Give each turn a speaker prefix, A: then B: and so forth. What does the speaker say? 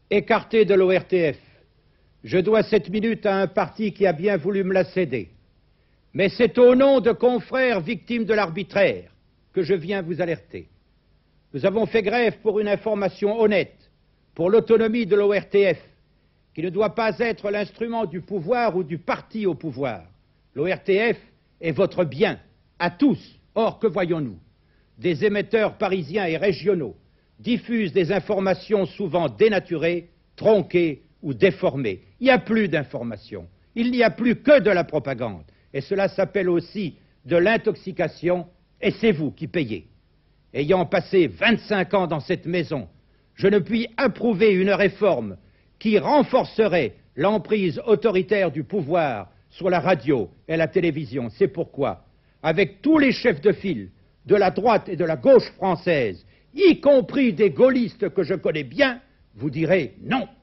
A: écarté de l'ORTF. Je dois cette minute à un parti qui a bien voulu me la céder. Mais c'est au nom de confrères victimes de l'arbitraire que je viens vous alerter. Nous avons fait grève pour une information honnête, pour l'autonomie de l'ORTF, qui ne doit pas être l'instrument du pouvoir ou du parti au pouvoir. L'ORTF est votre bien, à tous. Or, que voyons-nous? Des émetteurs parisiens et régionaux diffusent des informations souvent dénaturées, tronquées ou déformées. Il n'y a plus d'informations, il n'y a plus que de la propagande. Et cela s'appelle aussi de l'intoxication, et c'est vous qui payez. Ayant passé 25 ans dans cette maison, je ne puis approuver une réforme qui renforcerait l'emprise autoritaire du pouvoir sur la radio et la télévision. C'est pourquoi, avec tous les chefs de file de la droite et de la gauche française, y compris des gaullistes que je connais bien, vous direz non.